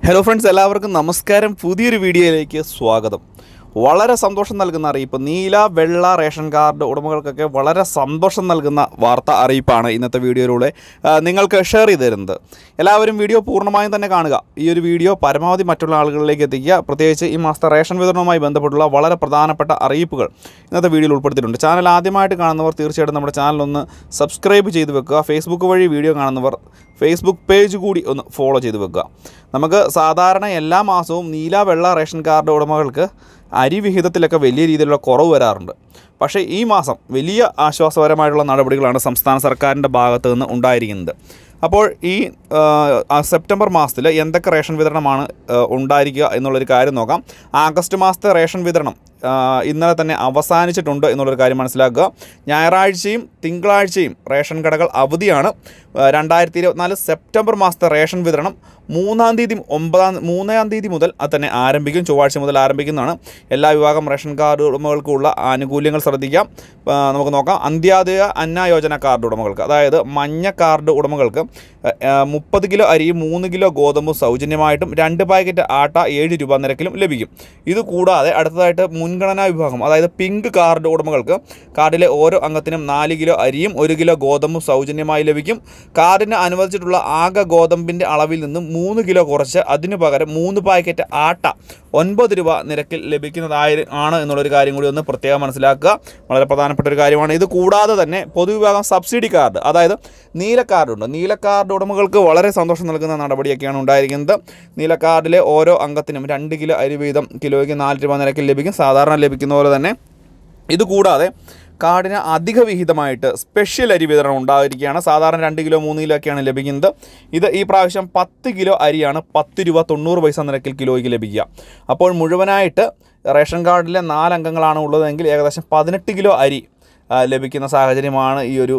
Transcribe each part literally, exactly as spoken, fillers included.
Hello friends, എല്ലാവർക്കും നമസ്കാരം. പുതിയൊരു വീഡിയോയിലേക്ക് സ്വാഗതം. വളരെ സന്തോഷം നൽകുന്ന അറിയിപ്പ്. നീല വെള്ള റേഷൻ കാർഡ് ഉടമകൾക്കൊക്കെ വളരെ സന്തോഷം നൽകുന്ന വാർത്ത അറിയിപ്പാണ് ഇന്നത്തെ വീഡിയോയിലൂടെ നിങ്ങൾക്ക് ഷെയർ ചെയ്ത് തരുന്നത്. എല്ലാവരും വീഡിയോ പൂർണ്ണമായും തന്നെ കാണുക. ഈ ഒരു വീഡിയോ പരമാവധി മറ്റുള്ള ആളുകളിലേക്ക് എത്തിക്കുക. പ്രത്യേകിച്ച് ഈ മാസത്തെ റേഷൻ വിതരണവുമായി ബന്ധപ്പെട്ടുള്ള വളരെ പ്രധാനപ്പെട്ട അറിയിപ്പുകൾ ഇന്നത്തെ വീഡിയോയിൽ ഉൾപ്പെടുത്തിയിട്ടുണ്ട്. ചാനൽ ആദ്യമായിട്ട് കാണുന്നവർ തീർച്ചയായിട്ടും നമ്മുടെ ചാനലൊന്ന് സബ്സ്ക്രൈബ് ചെയ്ത് വെക്കുക. ഫേസ്ബുക്ക് വഴി വീഡിയോ കാണുന്നവർ ഫേസ്ബുക്ക് പേജ് കൂടി ഒന്ന് ഫോളോ ചെയ്ത് വെക്കുക. നമുക്ക് സാധാരണ എല്ലാ മാസവും നീല വെള്ള റേഷൻ കാർഡ് ഉടമകൾക്ക് അരി വിഹിതത്തിലൊക്കെ വലിയ രീതിയിലുള്ള കുറവ് വരാറുണ്ട്. പക്ഷേ ഈ മാസം വലിയ ആശ്വാസപരമായിട്ടുള്ള നടപടികളാണ് സംസ്ഥാന സർക്കാരിൻ്റെ ഭാഗത്തു നിന്ന് ഉണ്ടായിരിക്കുന്നത്. അപ്പോൾ ഈ സെപ്റ്റംബർ മാസത്തിൽ എന്തൊക്കെ റേഷൻ വിതരണമാണ് ഉണ്ടായിരിക്കുക എന്നുള്ളൊരു കാര്യം നോക്കാം. ആഗസ്റ്റ് മാസത്തെ റേഷൻ വിതരണം ഇന്നലെ തന്നെ അവസാനിച്ചിട്ടുണ്ട് എന്നുള്ളൊരു കാര്യം മനസ്സിലാക്കുക. ഞായറാഴ്ചയും തിങ്കളാഴ്ചയും റേഷൻ കടകൾ അവധിയാണ്. രണ്ടായിരത്തി ഇരുപത്തിനാല് സെപ്റ്റംബർ മാസത്തെ റേഷൻ വിതരണം മൂന്നാം തീയതി ഒമ്പതാം മൂന്നാം തീയതി മുതൽ അത് തന്നെ ആരംഭിക്കും. ചൊവ്വാഴ്ച മുതൽ ആരംഭിക്കുന്നതാണ്. എല്ലാ വിഭാഗം റേഷൻ കാർഡ് ഉടമകൾക്കുള്ള ആനുകൂല്യങ്ങൾ ശ്രദ്ധിക്കാം. നമുക്ക് നോക്കാം. അന്ത്യോദയ അന്ന യോജന കാർഡ് ഉടമകൾക്ക്, അതായത് മഞ്ഞ കാർഡ് ഉടമകൾക്ക് മുപ്പത് കിലോ അരിയും മൂന്ന് കിലോ ഗോതമ്പും സൗജന്യമായിട്ടും രണ്ട് പാക്കറ്റ് ആട്ട ഏഴ് രൂപ നിരക്കിലും ലഭിക്കും. ഇത് കൂടാതെ അടുത്തതായിട്ട് മുൻഗണനാ വിഭാഗം, അതായത് പിങ്ക് കാർഡ് ഉടമകൾക്ക് കാർഡിലെ ഓരോ അംഗത്തിനും നാല് കിലോ അരിയും ഒരു കിലോ ഗോതമ്പും സൗജന്യമായി ലഭിക്കും. കാർഡിന് അനുവദിച്ചിട്ടുള്ള ആകെ ഗോതമ്പിൻ്റെ അളവിൽ നിന്നും മൂന്ന് കിലോ കുറച്ച് അതിനു പകരം മൂന്ന് പാക്കറ്റ് ആട്ട ഒൻപത് രൂപ നിരക്കിൽ ലഭിക്കുന്നതായി ആണ് എന്നുള്ളൊരു കാര്യം കൂടി ഒന്ന് പ്രത്യേകം മനസ്സിലാക്കുക. വളരെ പ്രധാനപ്പെട്ട ഒരു കാര്യമാണ്. ഇത് കൂടാതെ തന്നെ പൊതുവിഭാഗം സബ്സിഡി കാർഡ്, അതായത് നീല കാർഡുണ്ട്. നീല കാർഡ് ഉടമകൾക്ക് വളരെ സന്തോഷം നൽകുന്ന നടപടിയൊക്കെയാണ് ഉണ്ടായിരിക്കുന്നത്. നീല കാർഡിലെ ഓരോ അംഗത്തിനും രണ്ട് കിലോ അരി വീതം കിലോയ്ക്ക് നാല് രൂപ നിരക്കിൽ ലഭിക്കും, സാധാരണ ലഭിക്കുന്ന പോലെ തന്നെ. ഇത് കൂടാതെ കാർഡിന് അധിക വിഹിതമായിട്ട് സ്പെഷ്യൽ അരി വിതരണം ഉണ്ടായിരിക്കുകയാണ്. സാധാരണ രണ്ട് കിലോ മൂന്ന് കിലോ ഒക്കെയാണ് ലഭിക്കുന്നത്. ഇത് ഈ പ്രാവശ്യം പത്ത് കിലോ അരിയാണ് പത്ത് രൂപ തൊണ്ണൂറ് പൈസ നിരക്കിൽ കിലോയ്ക്ക് ലഭിക്കുക. അപ്പോൾ മുഴുവനായിട്ട് റേഷൻ കാർഡിലെ നാലംഗങ്ങളാണ് ഉള്ളതെങ്കിൽ ഏകദേശം പതിനെട്ട് കിലോ അരി ലഭിക്കുന്ന സാഹചര്യമാണ് ഈ ഒരു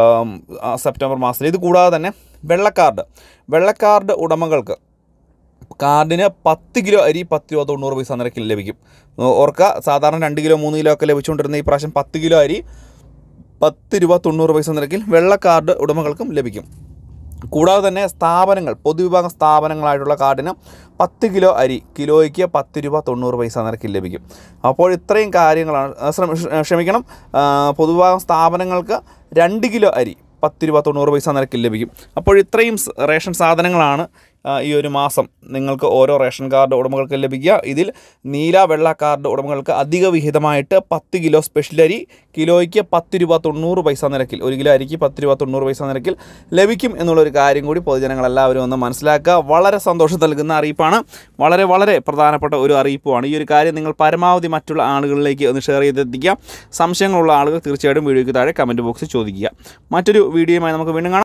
സെപ്റ്റംബർ മാസത്തിൽ. ഇത് കൂടാതെ തന്നെ വെള്ളക്കാർഡ് വെള്ളക്കാർഡ് ഉടമകൾക്ക് കാർഡിന് പത്ത് കിലോ അരി പത്ത് രൂപ തൊണ്ണൂറ് പൈസ നിരക്കിൽ ലഭിക്കും. ഓർക്കുക, സാധാരണ രണ്ട് കിലോ മൂന്ന് കിലോ ഒക്കെ ലഭിച്ചുകൊണ്ടിരുന്ന ഈ പ്രാവശ്യം പത്ത് കിലോ അരി പത്ത് രൂപ തൊണ്ണൂറ് പൈസ നിരക്കിൽ വെള്ള കാർഡ് ഉടമകൾക്കും ലഭിക്കും. കൂടാതെ തന്നെ സ്ഥാപനങ്ങൾ, പൊതുവിഭാഗം സ്ഥാപനങ്ങളായിട്ടുള്ള കാർഡിന് പത്ത് കിലോ അരി കിലോയ്ക്ക് പത്ത് രൂപ തൊണ്ണൂറ് പൈസ നിരക്കിൽ ലഭിക്കും. അപ്പോൾ ഇത്രയും കാര്യങ്ങളാണ്. ക്ഷമിക്കണം പൊതുവിഭാഗം സ്ഥാപനങ്ങൾക്ക് രണ്ട് കിലോ അരി പത്ത് രൂപ തൊണ്ണൂറ് പൈസ നിരക്കിൽ ലഭിക്കും. അപ്പോൾ ഇത്രയും റേഷൻ സാധനങ്ങളാണ് ഈ ഒരു മാസം നിങ്ങൾക്ക് ഓരോ റേഷൻ കാർഡ് ഉടമകൾക്ക് ലഭിക്കുക. ഇതിൽ നീല വെള്ള കാർഡ് ഉടമകൾക്ക് അധിക വിഹിതമായിട്ട് പത്ത് കിലോ സ്പെഷ്യൽ അരി കിലോയ്ക്ക് പത്ത് രൂപ തൊണ്ണൂറ് പൈസ നിരക്കിൽ, ഒരു കിലോ അരിക്ക് പത്ത് രൂപ തൊണ്ണൂറ് പൈസ നിരക്കിൽ ലഭിക്കും എന്നുള്ളൊരു കാര്യം കൂടി പൊതുജനങ്ങളെല്ലാവരും ഒന്ന് മനസ്സിലാക്കുക. വളരെ സന്തോഷം നൽകുന്ന അറിയിപ്പാണ്. വളരെ വളരെ പ്രധാനപ്പെട്ട ഒരു അറിയിപ്പുമാണ്. ഈ ഒരു കാര്യം നിങ്ങൾ പരമാവധി മറ്റുള്ള ആളുകളിലേക്ക് ഒന്ന് ഷെയർ ചെയ്തെത്തിക്കുക. സംശയങ്ങളുള്ള ആളുകൾ തീർച്ചയായിട്ടും വീഡിയോയ്ക്ക് താഴെ കമൻറ്റ് ബോക്സിൽ ചോദിക്കുക. മറ്റൊരു വീഡിയോയുമായി നമുക്ക് വീണ്ടും കാണാം.